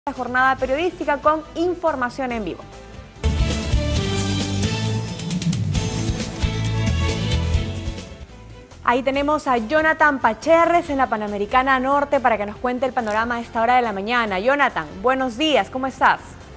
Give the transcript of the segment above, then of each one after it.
La jornada periodística con información en vivo. Ahí tenemos a Jonathan Pacherres en la Panamericana Norte para que nos cuente el panorama a esta hora de la mañana. Jonathan, buenos días, ¿cómo estás?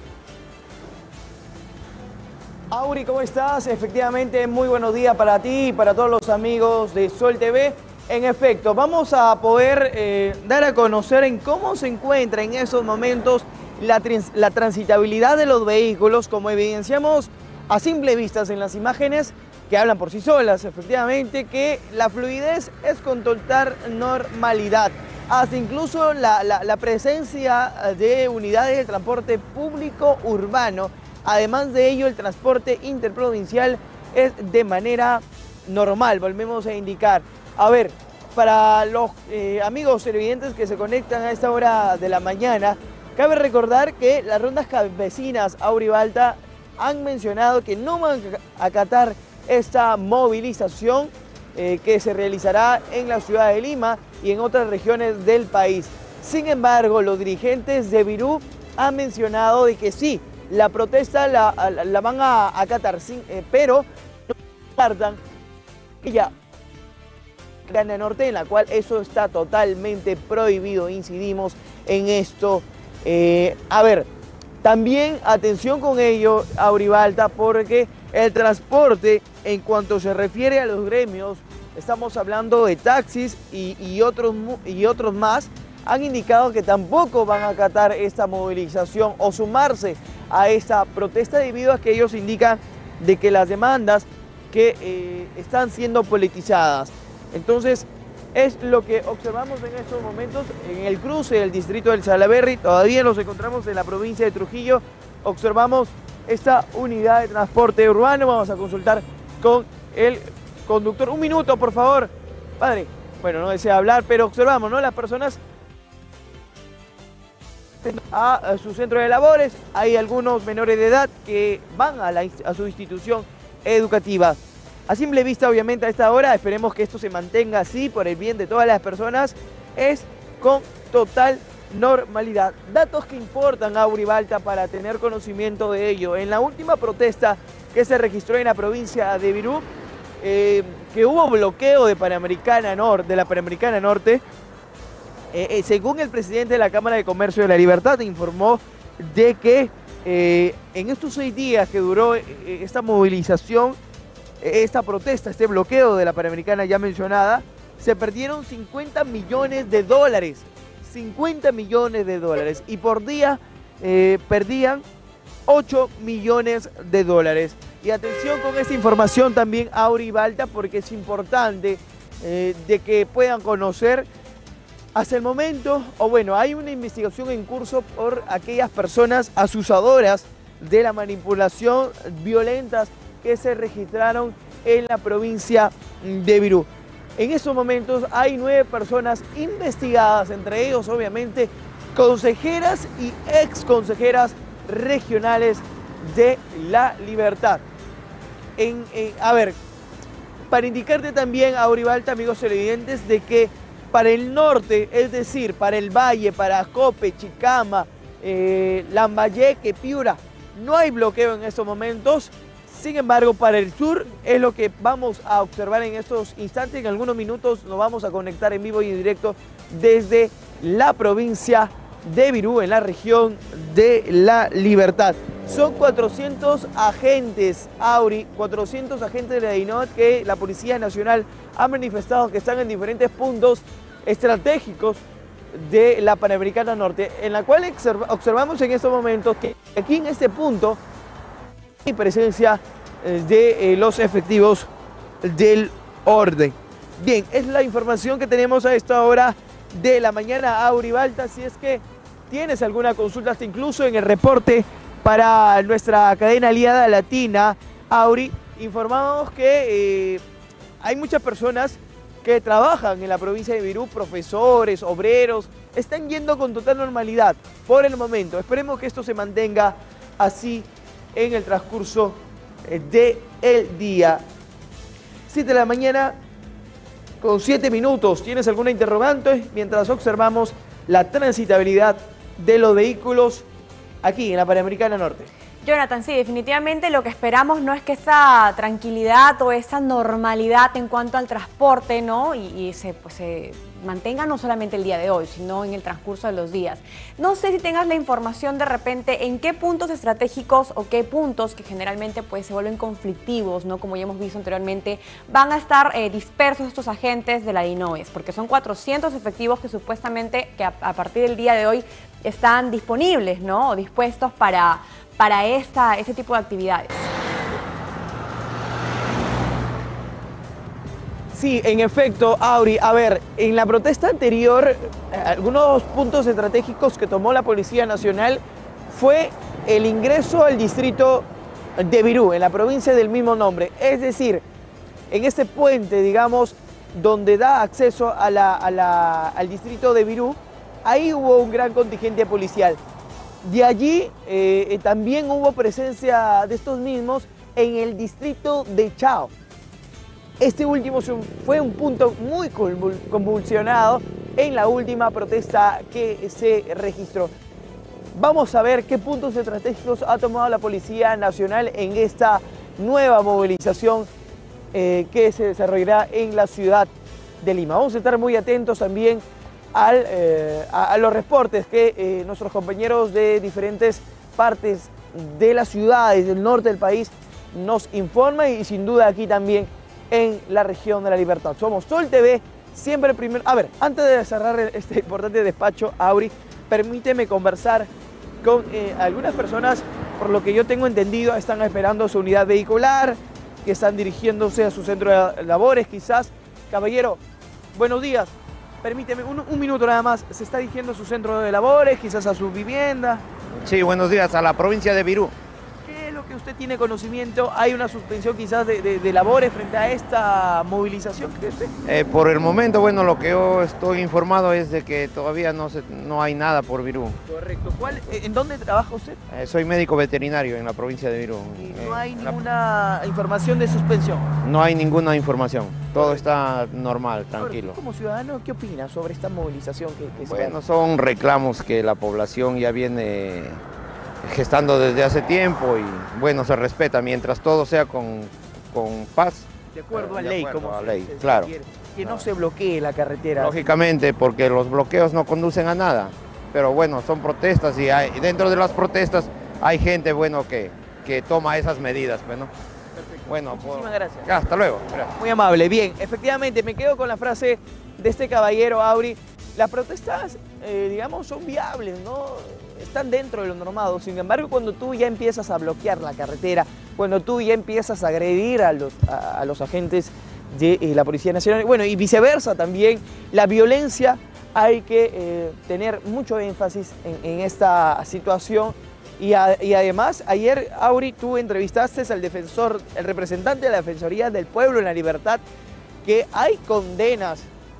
Auri, ¿cómo estás? Efectivamente, muy buenos días para ti y para todos los amigos de Sol TV. En efecto, vamos a poder dar a conocer en cómo se encuentra en esos momentos la transitabilidad de los vehículos, como evidenciamos a simple vista en las imágenes que hablan por sí solas, efectivamente, que la fluidez es con total normalidad. Hasta incluso la presencia de unidades de transporte público urbano. Además de ello, el transporte interprovincial es de manera normal, volvemos a indicar. A ver, para los amigos televidentes que se conectan a esta hora de la mañana, cabe recordar que las rondas campesinas Auribalta han mencionado que no van a acatar esta movilización que se realizará en la ciudad de Lima y en otras regiones del país. Sin embargo, los dirigentes de Virú han mencionado de que sí, la protesta la van a acatar, pero no descartan que ya Panamericana Norte, en la cual eso está totalmente prohibido. Incidimos en esto. A ver, también atención con ello, Auribalta, porque el transporte, en cuanto se refiere a los gremios, estamos hablando de taxis y otros más, han indicado que tampoco van a acatar esta movilización o sumarse a esta protesta debido a que ellos indican de que las demandas que están siendo politizadas. Entonces, es lo que observamos en estos momentos en el cruce del distrito del Salaberry. Todavía nos encontramos en la provincia de Trujillo. Observamos esta unidad de transporte urbano. Vamos a consultar con el conductor. Un minuto, por favor. Padre, bueno, no desea hablar, pero observamos, ¿no? Las personas a su centro de labores. Hay algunos menores de edad que van a su institución educativa. A simple vista, obviamente, a esta hora, esperemos que esto se mantenga así por el bien de todas las personas, es con total normalidad. Datos que importan a Auribalta para tener conocimiento de ello. En la última protesta que se registró en la provincia de Virú, que hubo bloqueo de la Panamericana Norte, según el presidente de la Cámara de Comercio de La Libertad, informó de que en estos 6 días que duró esta movilización, esta protesta, este bloqueo de la Panamericana ya mencionada, se perdieron 50 millones de dólares. 50 millones de dólares. Y por día perdían 8 millones de dólares. Y atención con esta información también, Auribalta, porque es importante de que puedan conocer. Hasta el momento, hay una investigación en curso por aquellas personas asusadoras de la manipulación violentas que se registraron en la provincia de Virú. En estos momentos hay 9 personas investigadas, entre ellos obviamente consejeras y ex consejeras regionales de La Libertad. A ver, para indicarte también, Auribalta, amigos televidentes, de que para el norte, es decir, para el Valle, para Cope, Chicama, Lambayeque, Piura, no hay bloqueo en estos momentos. Sin embargo, para el sur es lo que vamos a observar en estos instantes. En algunos minutos nos vamos a conectar en vivo y en directo desde la provincia de Virú, en la región de La Libertad. Son 400 agentes, Auri, 400 agentes de la DINOT que la Policía Nacional ha manifestado que están en diferentes puntos estratégicos de la Panamericana Norte, en la cual observamos en estos momentos que aquí en este punto hay presencia de los efectivos del orden. Bien, es la información que tenemos a esta hora de la mañana, Auribalta. Si es que tienes alguna consulta, hasta incluso en el reporte para nuestra cadena aliada latina, Auri, informamos que hay muchas personas que trabajan en la provincia de Virú, profesores, obreros, están yendo con total normalidad por el momento. Esperemos que esto se mantenga así en el transcurso del día. 7 de la mañana con 7 minutos. ¿Tienes alguna interrogante? Mientras observamos la transitabilidad de los vehículos aquí en la Panamericana Norte. Jonathan, sí, definitivamente lo que esperamos no es que esa tranquilidad o esa normalidad en cuanto al transporte, ¿no? Y se mantenga no solamente el día de hoy, sino en el transcurso de los días. No sé si tengas la información de repente en qué puntos estratégicos o qué puntos que generalmente pues se vuelven conflictivos, ¿no? Como ya hemos visto anteriormente, van a estar dispersos estos agentes de la DINOES, porque son 400 efectivos que supuestamente que a partir del día de hoy están disponibles, ¿no? O dispuestos para este tipo de actividades. Sí, en efecto, Auri. A ver, en la protesta anterior, algunos puntos estratégicos que tomó la Policía Nacional fue el ingreso al distrito de Virú, en la provincia del mismo nombre. Es decir, en este puente, digamos, donde da acceso al distrito de Virú, ahí hubo un gran contingente policial. De allí también hubo presencia de estos mismos en el distrito de Chao. Este último fue un punto muy convulsionado en la última protesta que se registró. Vamos a ver qué puntos estratégicos ha tomado la Policía Nacional en esta nueva movilización que se desarrollará en la ciudad de Lima. Vamos a estar muy atentos también a los reportes que nuestros compañeros de diferentes partes de las ciudades del norte del país nos informan, y sin duda aquí también en la región de La Libertad. Somos Sol TV, siempre primero. A ver, antes de cerrar este importante despacho, Auri, permíteme conversar con algunas personas. Por lo que yo tengo entendido, están esperando su unidad vehicular, que están dirigiéndose a su centro de labores quizás. Caballero, buenos días. Permíteme, un minuto nada más. ¿Se está dirigiendo a su centro de labores, quizás a su vivienda? Sí, buenos días, a la provincia de Virú. ¿Qué es lo que usted tiene conocimiento? ¿Hay una suspensión quizás de labores frente a esta movilización? Por el momento, bueno, lo que yo estoy informado es de que todavía no hay nada por Virú. Correcto. ¿En dónde trabaja usted? Soy médico veterinario en la provincia de Virú. ¿Y no hay ninguna información de suspensión? No hay ninguna información. Todo está normal, tranquilo. Como ciudadano, ¿qué opina sobre esta movilización que se Bueno, son reclamos que la población ya viene gestando desde hace tiempo y bueno, se respeta mientras todo sea con paz. De acuerdo a ley, como ley, claro. Que no se bloquee la carretera. Lógicamente, porque los bloqueos no conducen a nada. Pero bueno, son protestas y dentro de las protestas hay gente, bueno, que toma esas medidas, ¿no? Bueno, muchísimas gracias. Ya, hasta luego. Gracias. Muy amable. Bien, efectivamente, me quedo con la frase de este caballero, Auri. Las protestas, digamos, son viables, ¿no? Están dentro de lo normado. Sin embargo, cuando tú ya empiezas a bloquear la carretera, cuando tú ya empiezas a agredir a los agentes de la Policía Nacional, bueno, y viceversa también, la violencia, hay que tener mucho énfasis en esta situación. Y además, ayer, Auri, tú entrevistaste al defensor, el representante de la Defensoría del Pueblo en La Libertad, que hay condenas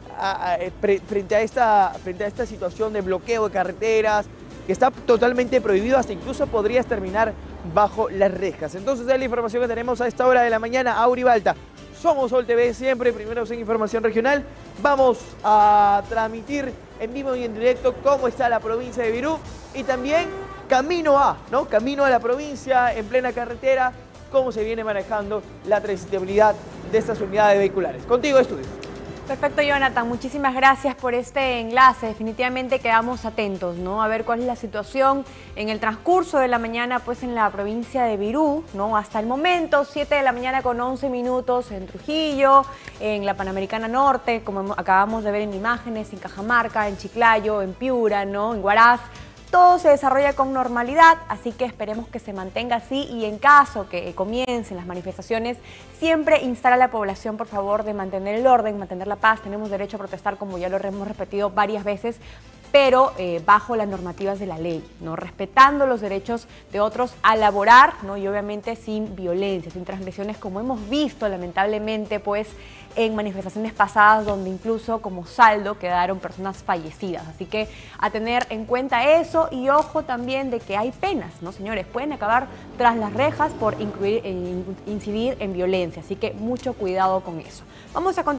frente a esta situación de bloqueo de carreteras, que está totalmente prohibido, hasta incluso podrías terminar bajo las rejas. Entonces, es la información que tenemos a esta hora de la mañana. Auri Balta, somos Sol TV, siempre primeros en información regional. Vamos a transmitir en vivo y en directo cómo está la provincia de Virú y también camino a la provincia en plena carretera, cómo se viene manejando la transitabilidad de estas unidades vehiculares. Contigo, estudio. Perfecto, Jonathan, muchísimas gracias por este enlace. Definitivamente quedamos atentos, ¿no? A ver cuál es la situación en el transcurso de la mañana, pues en la provincia de Virú, ¿no? Hasta el momento, 7 de la mañana con 11 minutos en Trujillo, en la Panamericana Norte, como acabamos de ver en imágenes, en Cajamarca, en Chiclayo, en Piura, ¿no? En Huaraz. Todo se desarrolla con normalidad, así que esperemos que se mantenga así y en caso que comiencen las manifestaciones, siempre instar a la población, por favor, de mantener el orden, mantener la paz. Tenemos derecho a protestar, como ya lo hemos repetido varias veces, pero bajo las normativas de la ley, ¿no? Respetando los derechos de otros a laborar, ¿no? Y obviamente sin violencia, sin transgresiones, como hemos visto lamentablemente pues en manifestaciones pasadas donde incluso como saldo quedaron personas fallecidas. Así que a tener en cuenta eso y ojo también de que hay penas, ¿no, señores? Pueden acabar tras las rejas por incidir en violencia, así que mucho cuidado con eso. Vamos a